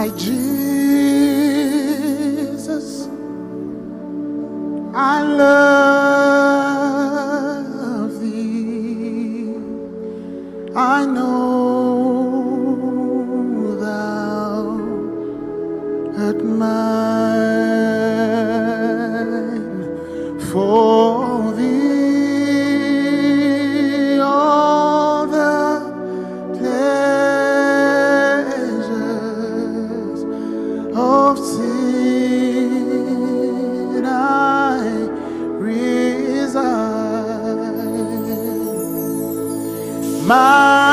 My Jesus, I love thee. I know thou art mine. For thee all the pleasures of sin I resign. My